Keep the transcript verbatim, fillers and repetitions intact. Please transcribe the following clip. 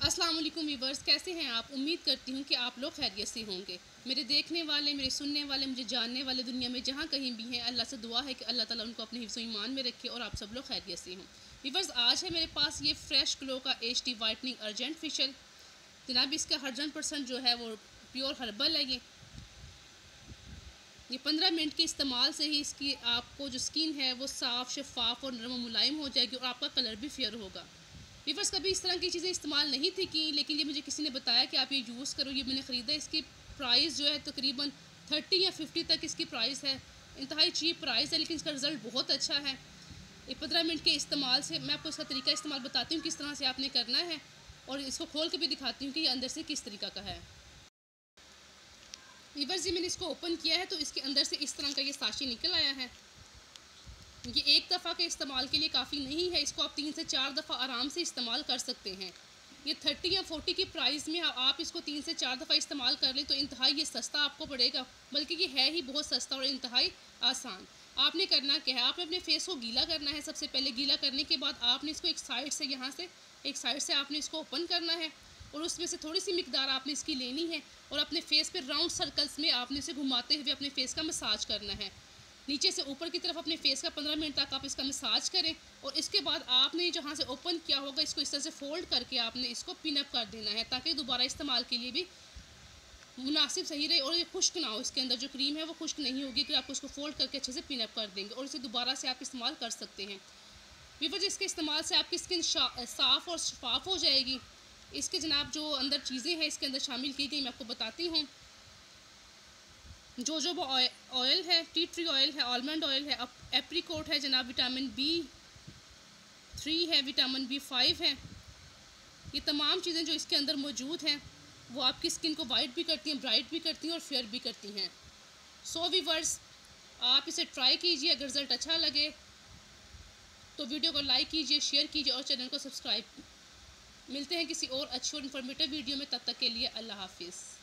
अस्सलाम वालेकुम व्यूवर्स, कैसे हैं आप। उम्मीद करती हूँ कि आप लोग खैरियत से होंगे। मेरे देखने वाले, मेरे सुनने वाले, मुझे जानने वाले दुनिया में जहाँ कहीं भी हैं, अल्लाह से दुआ है कि अल्लाह ताला उनको अपने हिफ्ज़ ईमान में रखे और आप सब लोग खैरियत से हों। व्यूवर्स, आज है मेरे पास ये फ्रेश ग्लो का H D whitening urgent facial. जनाब इसका हंड्रेड परसेंट जो है वो प्योर हर्बल है। ये ये पंद्रह मिनट के इस्तेमाल से ही इसकी आपको जो स्किन है वो साफ़, शफ़ाफ़ और नरम मुलायम हो जाएगी और आपका कलर भी फेयर होगा। व्यूवर्स, कभी इस तरह की चीज़ें इस्तेमाल नहीं थी की, लेकिन ये मुझे किसी ने बताया कि आप ये यूज़ करो। ये मैंने ख़रीदा। इसकी प्राइस जो है तकरीबन थर्टी या फिफ्टी तक इसकी प्राइस है। इंतहाई चीप प्राइस है, लेकिन इसका रिज़ल्ट बहुत अच्छा है। ये पंद्रह मिनट के इस्तेमाल से मैं आपको इसका तरीका इस्तेमाल बताती हूँ किस तरह से आपने करना है, और इसको खोल के भी दिखाती हूँ कि ये अंदर से किस तरीका का है। व्यूवर्स, जी मैंने इसको ओपन किया है तो इसके अंदर से इस तरह का ये साशे निकल आया है। ये एक दफ़ा के इस्तेमाल के लिए काफ़ी नहीं है। इसको आप तीन से चार दफ़ा आराम से इस्तेमाल कर सकते हैं। ये थर्टी या फोर्टी की प्राइस में आप इसको तीन से चार दफ़ा इस्तेमाल कर लें तो इंतहाई ये सस्ता आपको पड़ेगा, बल्कि ये है ही बहुत सस्ता और इंतहाई आसान। आपने करना क्या है, आपने अपने फेस को गीला करना है। सबसे पहले गीला करने के बाद आपने इसको एक साइड से, यहाँ से एक साइड से आपने इसको ओपन करना है और उसमें से थोड़ी सी मिकदार आपने इसकी लेनी है और अपने फेस पे राउंड सर्कल्स में आपने इसे घुमाते हुए अपने फेस का मसाज करना है। नीचे से ऊपर की तरफ अपने फेस का पंद्रह मिनट तक आप इसका मसाज करें और इसके बाद आपने जहाँ से ओपन किया होगा इसको इस तरह से फोल्ड करके आपने इसको पिनअप कर देना है, ताकि दोबारा इस्तेमाल के लिए भी मुनासिब सही रहे और ये खुश्क ना हो। इसके अंदर जो क्रीम है वो खुश्क नहीं होगी कि आप उसको फोल्ड करके अच्छे से पिनअप कर देंगे और इसे दोबारा से आप इस्तेमाल कर सकते हैं। व्यूअर्स, इसके इस्तेमाल से आपकी स्किन साफ़ और शफाफ हो जाएगी। इसके जनाब जो अंदर चीज़ें हैं इसके अंदर शामिल की गई मैं आपको बताती हूँ। जोजोबा ऑयल है, टी ट्री ऑयल है, आलमंड ऑयल है, एप्रीकोट है जनाब, विटामिन बी थ्री है, विटामिन बी फाइव है। ये तमाम चीज़ें जो इसके अंदर मौजूद हैं वो आपकी स्किन को वाइट भी करती हैं, ब्राइट भी करती हैं और फेयर भी करती हैं। सो व्यूअर्स, आप इसे ट्राई कीजिए। अगर रिज़ल्ट अच्छा लगे तो वीडियो को लाइक कीजिए, शेयर कीजिए और चैनल को सब्सक्राइब। मिलते हैं किसी और अच्छी और इन्फॉर्मेटिव वीडियो में, तब तक के लिए अल्लाह हाफिज़।